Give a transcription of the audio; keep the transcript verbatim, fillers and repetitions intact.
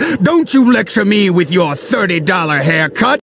Don't you lecture me with your thirty dollar haircut!